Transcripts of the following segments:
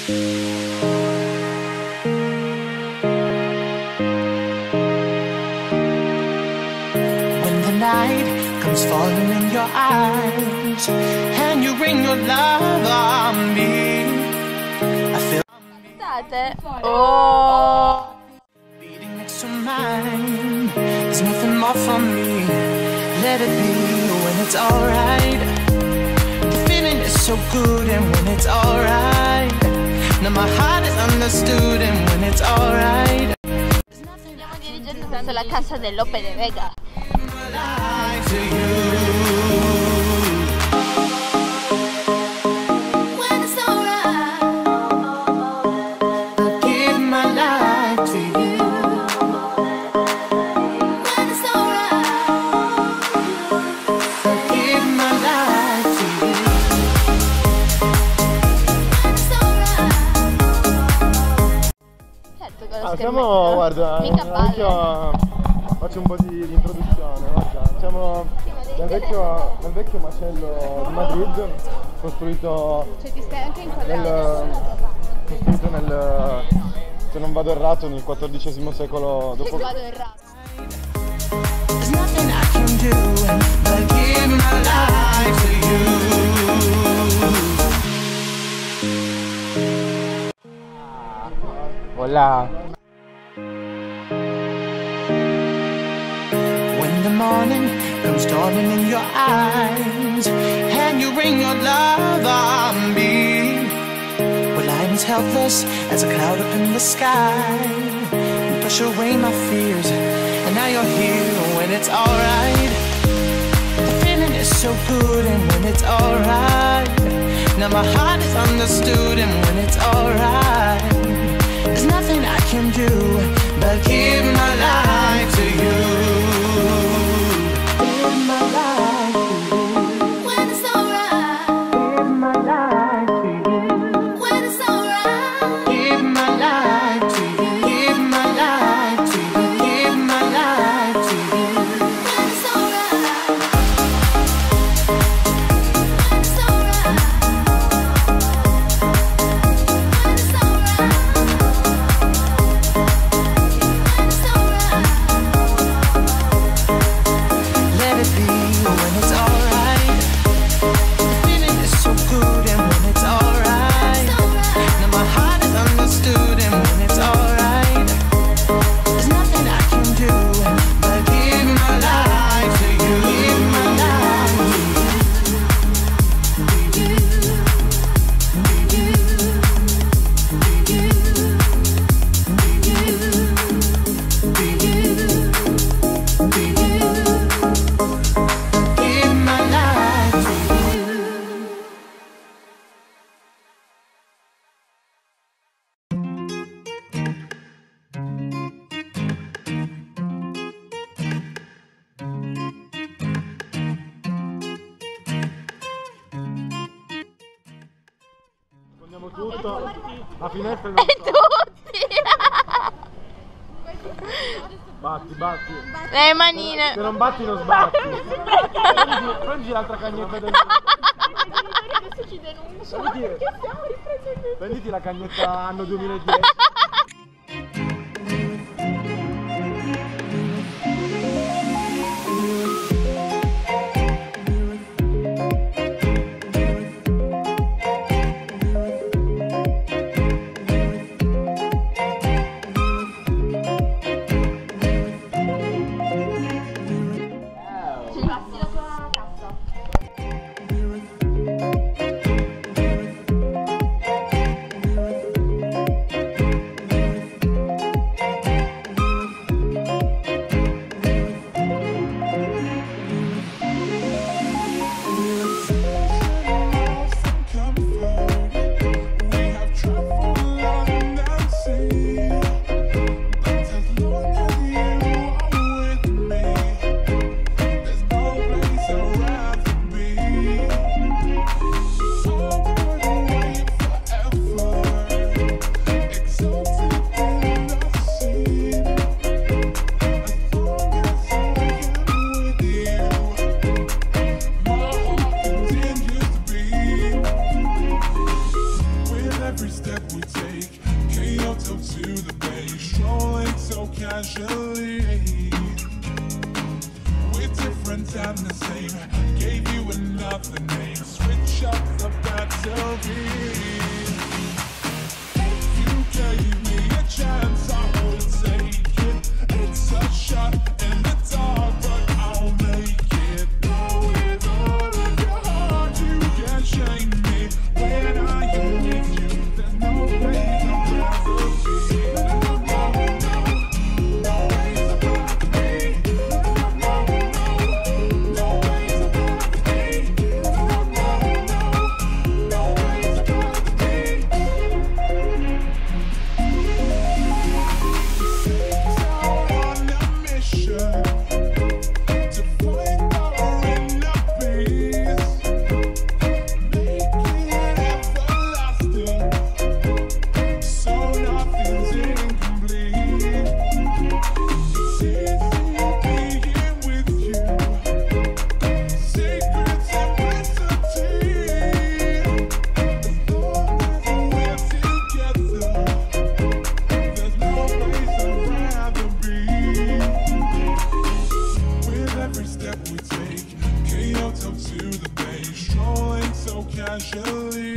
Comes falling in your eyes, and you bring your love on me. I feel beating next to mine. There's nothing more for me. Let it be when it's alright. The feeling is so good, and when it's alright. Now my heart is understood, and when it's alright. Stiamo dirigendo verso la casa del Lope de Vega. To you. When it's alright, I'll give my life to you. When it's alright, I'll give my life to you. When it's alright. Certo, con lo siamo, guarda, faccio un po' di introduzione, guarda. Siamo nel vecchio macello di Madrid, costruito Cioè ti stai anche inquadrando. costruito nel, se non vado errato, nel XIV secolo Se dopo. vado errato. There's nothing I can do but give my life to you. Hola. When the morning comes dawning in your eyes, and you bring your love on me. Well, I'm as helpless as a cloud up in the sky. You push away my fears, and now you're here when it's alright. The feeling is so good, and when it's alright. Now my heart is understood, and when it's alright. There's nothing I can do but give my life to you. Give my life to you. When it's alright. Give my life to you. When it's alright. Give my life to you. Give my life to you. Give my life to you. When it's alright. When it's alright. When it's alright. Let it be when it's alright. The feeling is so good, and when it's alright. Now my heart is understood, and when it's alright. There's nothing I can do but give my life to you. Give my life to you. Give my life to you. Nascondiamo tutto. La finestra non Tutti! Batti, batti. Le manine. Se non batti non sbatti. Prendi l'altra cagnetta del... Adesso ci denuncia. Prenditi la cagnetta anno 2010. take Kyoto to the bay, strolling so casually. We're different and the same, gave you another name, switch up the battle beat. If you gave me a chance, I would take it. It's a shot in the dark, but I'll make it. Know with all of your heart, you can't shame me. When I am with you, there's no place I'd rather be. No ways about me. No ways about me. No ways about me. Out on a mission to find our inner peace, make it everlasting, so nothing's incomplete. It's easy being with you, secret simplicity. As long as we're together, there's no place I'd rather be. With every step we take, Kyoto to the bay, strolling so casually.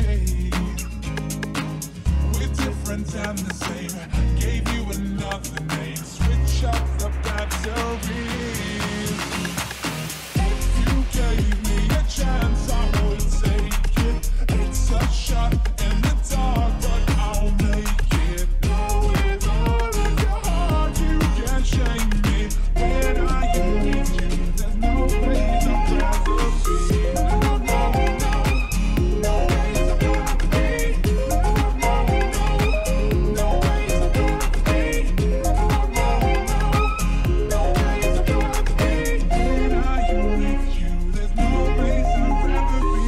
We're different and the same, gave you another name, switch up the battle beat. If you gave me a chance, I would take it. It's a shot in the dark, but I'll make it. Know with all of your heart, you can't shame me. When I am with you, there's no place I'd rather be. No ways about me. No ways about me. No ways about me. When I am with you, there's no place I'd rather be.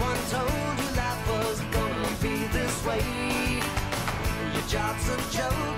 Job's a joke.